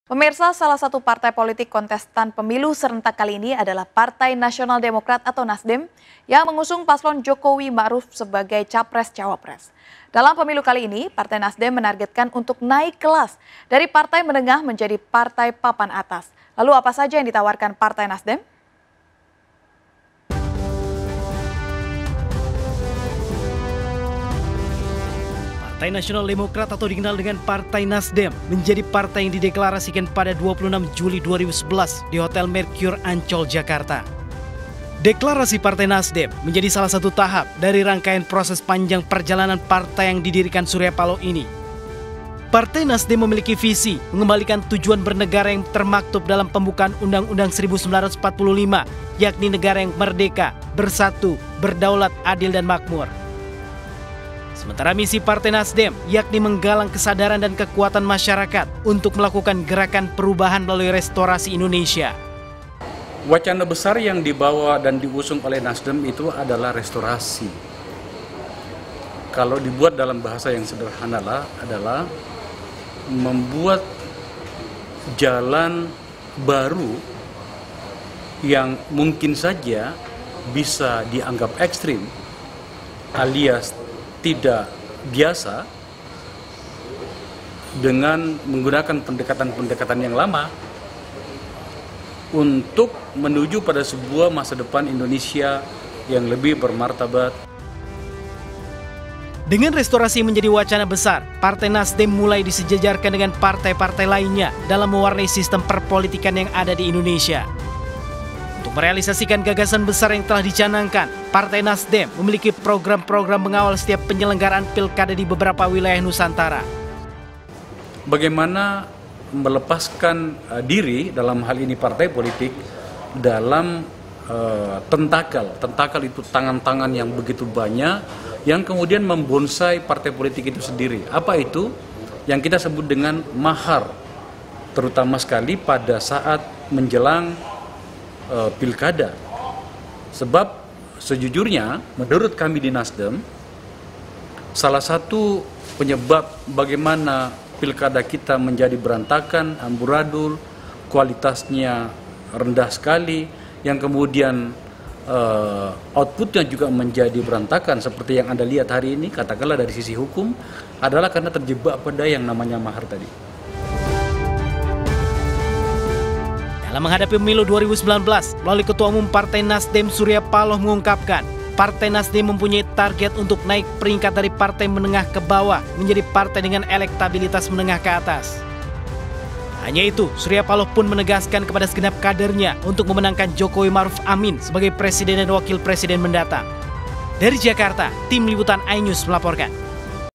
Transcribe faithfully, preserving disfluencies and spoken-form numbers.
Pemirsa, salah satu partai politik kontestan pemilu serentak kali ini adalah Partai Nasional Demokrat atau Nasdem yang mengusung paslon Jokowi Ma'ruf sebagai capres-cawapres. Dalam pemilu kali ini, Partai Nasdem menargetkan untuk naik kelas dari partai menengah menjadi partai papan atas. Lalu apa saja yang ditawarkan Partai Nasdem? Partai Nasional Demokrat atau dikenal dengan Partai Nasdem menjadi partai yang dideklarasikan pada dua puluh enam Juli dua ribu sebelas di Hotel Mercure Ancol, Jakarta. Deklarasi Partai Nasdem menjadi salah satu tahap dari rangkaian proses panjang perjalanan partai yang didirikan Surya Paloh ini. Partai Nasdem memiliki visi mengembalikan tujuan bernegara yang termaktub dalam pembukaan Undang-Undang seribu sembilan ratus empat puluh lima, yakni negara yang merdeka, bersatu, berdaulat, adil, dan makmur. Sementara misi Partai Nasdem yakni menggalang kesadaran dan kekuatan masyarakat untuk melakukan gerakan perubahan melalui restorasi Indonesia. Wacana besar yang dibawa dan diusung oleh Nasdem itu adalah restorasi. Kalau dibuat dalam bahasa yang sederhana lah, adalah membuat jalan baru yang mungkin saja bisa dianggap ekstrim alias tidak biasa dengan menggunakan pendekatan-pendekatan yang lama untuk menuju pada sebuah masa depan Indonesia yang lebih bermartabat. Dengan restorasi menjadi wacana besar, Partai Nasdem mulai disejajarkan dengan partai-partai lainnya dalam mewarnai sistem perpolitikan yang ada di Indonesia. Untuk merealisasikan gagasan besar yang telah dicanangkan, Partai Nasdem memiliki program-program mengawal setiap penyelenggaraan pilkada di beberapa wilayah Nusantara. Bagaimana melepaskan uh, diri dalam hal ini partai politik dalam uh, tentakel. Tentakel itu tangan-tangan yang begitu banyak yang kemudian membonsai partai politik itu sendiri. Apa itu? Yang kita sebut dengan mahar, terutama sekali pada saat menjelang uh, pilkada. Sebab sejujurnya menurut kami di Nasdem, salah satu penyebab bagaimana pilkada kita menjadi berantakan, amburadul, kualitasnya rendah sekali, yang kemudian uh, outputnya juga menjadi berantakan seperti yang Anda lihat hari ini, katakanlah dari sisi hukum, adalah karena terjebak pada yang namanya mahar tadi. Dalam menghadapi pemilu dua ribu sembilan belas, melalui Ketua Umum Partai Nasdem Surya Paloh mengungkapkan, Partai Nasdem mempunyai target untuk naik peringkat dari partai menengah ke bawah menjadi partai dengan elektabilitas menengah ke atas. Hanya itu, Surya Paloh pun menegaskan kepada segenap kadernya untuk memenangkan Jokowi Ma'ruf Amin sebagai presiden dan wakil presiden mendatang. Dari Jakarta, tim liputan iNews melaporkan.